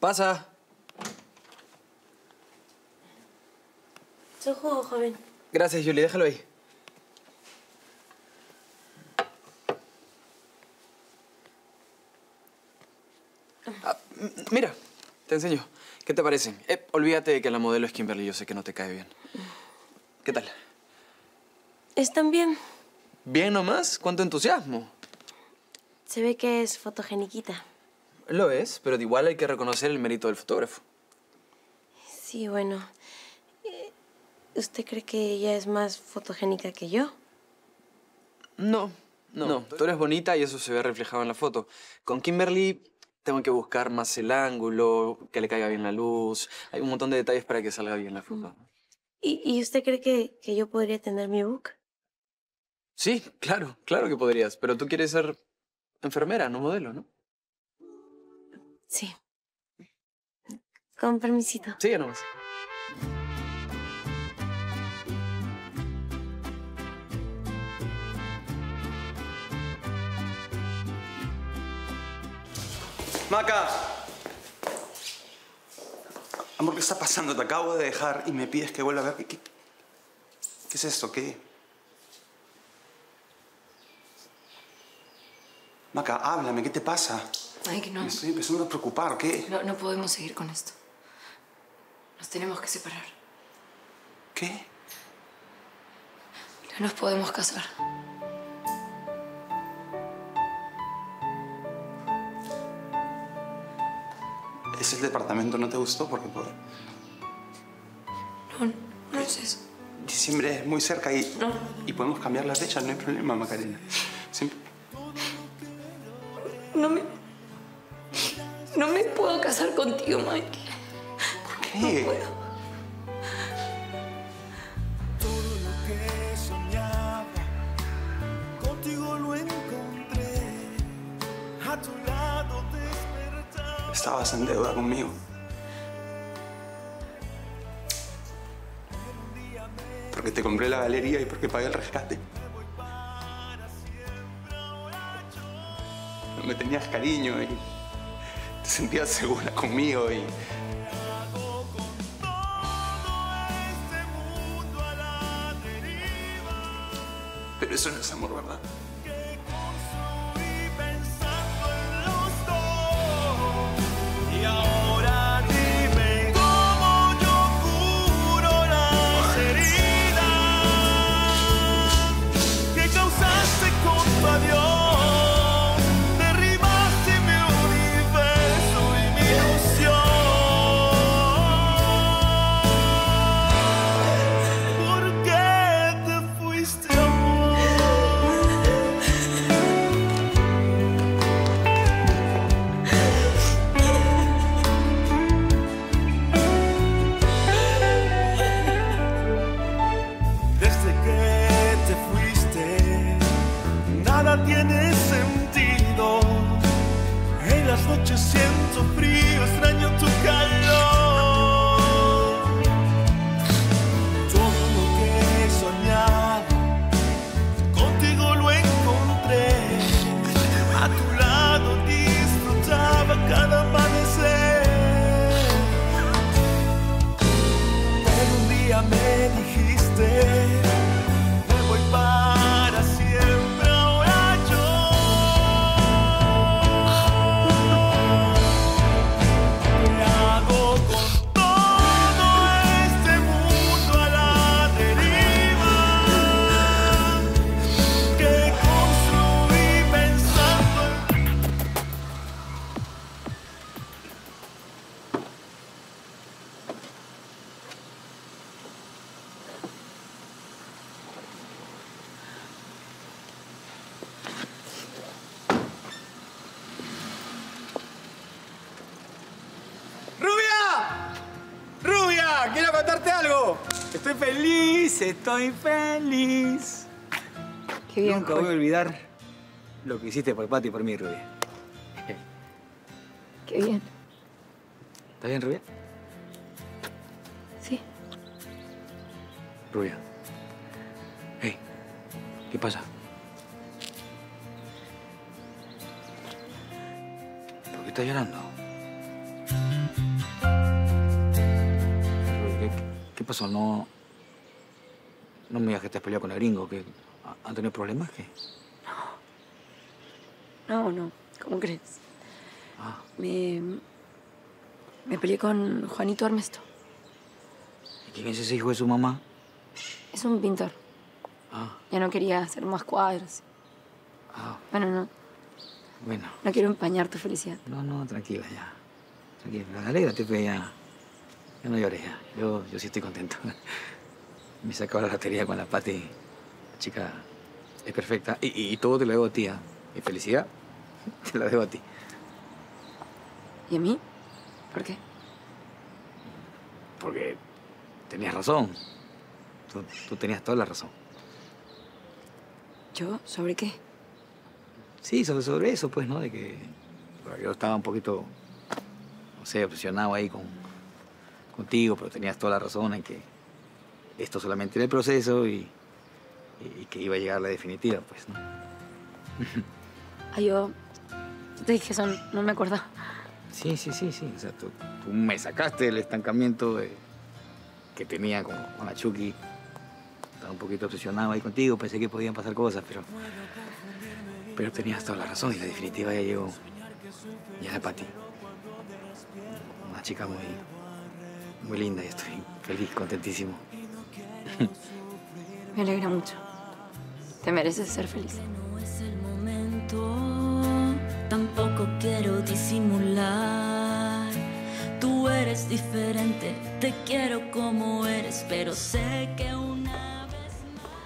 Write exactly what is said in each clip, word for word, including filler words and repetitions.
Pasa. Su jugo, joven. Gracias, Julie. Déjalo ahí. Ah, mira, te enseño. ¿Qué te parecen? Eh, olvídate de que la modelo es Kimberly. Yo sé que no te cae bien. ¿Qué tal? ¿Están bien? ¿Bien nomás? ¿Cuánto entusiasmo? Se ve que es fotogeniquita. Lo es, pero de igual hay que reconocer el mérito del fotógrafo. Sí, bueno. Eh, ¿Usted cree que ella es más fotogénica que yo? No, no, no. Tú eres bonita y eso se ve reflejado en la foto. Con Kimberly tengo que buscar más el ángulo, que le caiga bien la luz. Hay un montón de detalles para que salga bien la foto. ¿Y, y usted cree que, que yo podría tener mi book? Sí, claro, claro que podrías. Pero tú quieres ser enfermera, no modelo, ¿no? Sí. Con permisito. Sigue nomás. ¡Maca! Amor, ¿qué está pasando? Te acabo de dejar y me pides que vuelva a ver. ¿Qué, qué, qué es esto? ¿Qué? Maca, háblame. ¿Qué te pasa? Mike, no. Me estoy empezando a preocupar. ¿Qué? No, no podemos seguir con esto. Nos tenemos que separar. ¿Qué? No nos podemos casar. ¿Ese departamento no te gustó? Porque por... No, no es eso. Diciembre es muy cerca y, no. y podemos cambiar la fecha. No hay problema, Macarena. Siempre... No me... No me puedo casar contigo, Mike. ¿Por qué? No puedo. Todo lo que soñaba, contigo lo encontré. A tu lado despertaba. Estabas en deuda conmigo. Porque te compré la galería y porque pagué el rescate. Me tenías cariño y te sentías segura conmigo y... Pero eso no es amor, ¿verdad? Y ahora dime cómo yo curo las heridas que causaste con tu adiós. Derribaste mi universo y mi ilusión. ¿Por qué te fuiste, amor? Desde que te fuiste, nada tiene sentido. En las noches siento frío, extraño tu calor. Todo lo que he soñado, contigo lo encontré. A tu lado disfrutaba cada amanecer. Pero un día me dijiste, me voy para siempre, ahora yo. ¿Qué hago con todo este mundo a la deriva? Que construí pensando en... ¡Rubia! ¡Rubia! ¡Quiero contarte algo! Estoy feliz, estoy feliz. Qué bien, Nunca voy a olvidar lo que hiciste por Pati y por mí, Rubia. Qué bien. ¿Estás bien, Rubia? Sí. Rubia. Hey, ¿qué pasa? ¿Por qué estás llorando? ¿Qué pasó? No... No me digas que te has peleado con el gringo, que han tenido problemas, ¿qué? No, no. ¿Cómo crees? Ah. Me... Me peleé con Juanito Armesto. ¿Y quién es ese hijo de su mamá? Es un pintor. Ah. Ya no quería hacer más cuadros. Ah. Bueno, no. Bueno. No quiero empañar tu felicidad. No, no, tranquila ya. Tranquila, alégrate, pues ya. Ya no llores ya. Yo, yo sí estoy contento. Me he sacado la lotería con la Pati. La chica es perfecta. Y, y, y todo te lo debo a ti, ¿eh? Mi felicidad te la debo a ti. ¿Y a mí? ¿Por qué? Porque tenías razón. Tú, tú tenías toda la razón. ¿Yo? ¿Sobre qué? Sí, sobre, sobre eso, pues, ¿no? De que yo estaba un poquito, no sé, obsesionado ahí con, contigo, pero tenías toda la razón en que esto solamente era el proceso y, y, y que iba a llegar la definitiva, pues, ¿no? Ah, yo... Te dije eso, no me acordaba. Sí, sí, sí, sí. O sea, tú, tú me sacaste el estancamiento de, que tenía con, con la Chucky. Estaba un poquito obsesionado ahí contigo, pensé que podían pasar cosas, pero... Pero tenías toda la razón y la definitiva ya llegó. Ya era para ti. Una chica muy... muy linda y estoy feliz, contentísimo. Me alegra mucho. Te mereces ser feliz. No es el momento, tampoco quiero disimular. Tú eres diferente, te quiero como eres, pero sé que una vez más...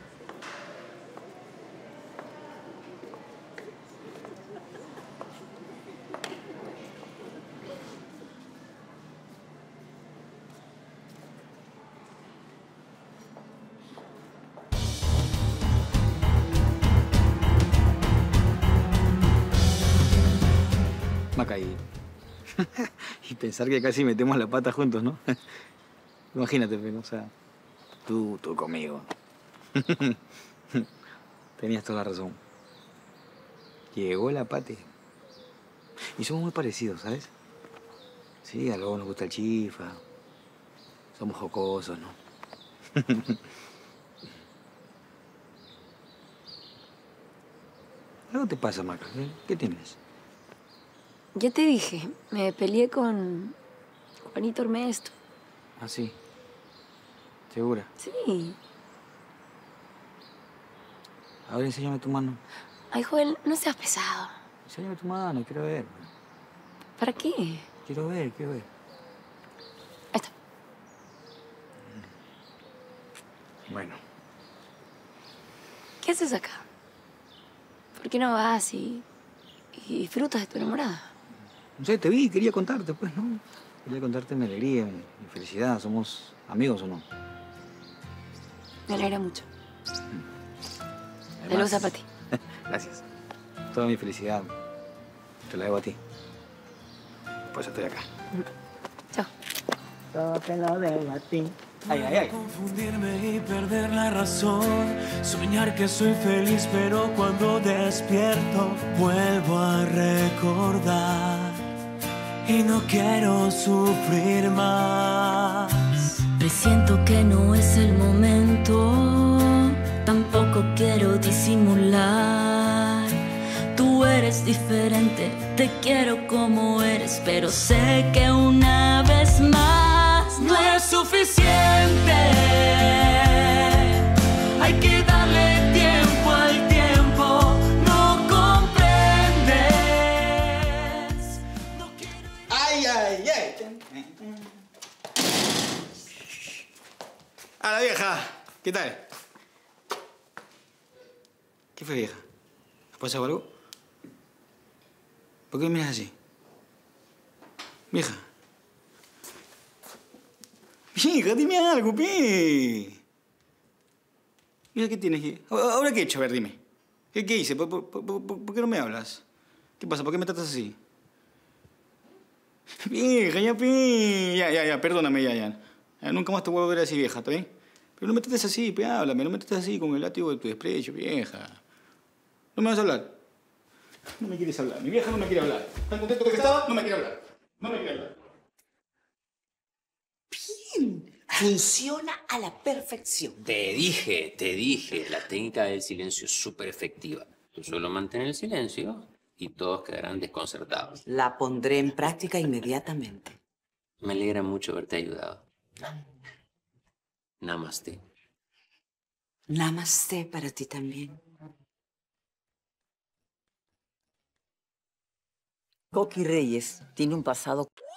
Maca, y... y pensar que casi metemos la pata juntos, ¿no? Imagínate, pero, o sea, tú, tú conmigo. Tenías toda la razón. Llegó la Pati. Y somos muy parecidos, ¿sabes? Sí, a luego nos gusta el chifa. Somos jocosos, ¿no? Algo te pasa, Maca. ¿Qué, ¿Qué tienes? Ya te dije, me peleé con Juanito Armesto. Ah, sí. ¿Segura? Sí. A ver, enséñame tu mano. Ay, Joel, no seas pesado. Enséñame tu mano, quiero ver. ¿Para qué? Quiero ver, quiero ver. Ahí está. Bueno. ¿Qué haces acá? ¿Por qué no vas y, y disfrutas de tu enamorada? No sé, te vi, quería contarte, pues, ¿no? Quería contarte mi alegría, mi, mi felicidad. ¿Somos amigos o no? Me alegra mucho. Además, La luz para ti. Gracias. Toda mi felicidad te la debo a ti. Por eso estoy acá. Chao. Todo te lo debo a ti. Ay, ay, ay. Confundirme y perder la razón, soñar que soy feliz pero cuando despierto vuelvo a recordar y no quiero sufrir más. Presiento que no es el momento, tampoco quiero disimular. Tú eres diferente, te quiero como eres, pero sé que una vez más no es suficiente. Hay que darle tiempo al tiempo, no comprendes. No quiero... ¡Ay, ay, ay! ¡A la vieja! ¿Qué tal? ¿Qué fue, vieja? ¿Ha pasado algo? ¿Por qué me miras así? Vieja. Vieja, dime algo, pi. Mira, ¿qué tienes que...? ¿Ahora qué he hecho? A ver, dime. ¿Qué, qué hice? ¿Por, por, por, por qué no me hablas? ¿Qué pasa? ¿Por qué me tratas así? Vieja, ya, pi. Ya, ya, ya, perdóname, ya, ya. Ya, nunca más te vuelvo a ver así, vieja, ¿está bien? Pero no me trates así, pe, háblame. No me trates así con el látigo de tu desprecio, vieja. ¿No me vas a hablar? No me quieres hablar. Mi vieja no me quiere hablar. ¿Tan contento que estaba? No me quiere hablar. No me quiere hablar. Bien. Funciona a la perfección. Te dije, te dije, la técnica del silencio es súper efectiva. Tú solo mantén el silencio y todos quedarán desconcertados. La pondré en práctica inmediatamente. Me alegra mucho haberte ayudado. Namaste. Namaste para ti también. Coqui Reyes tiene un pasado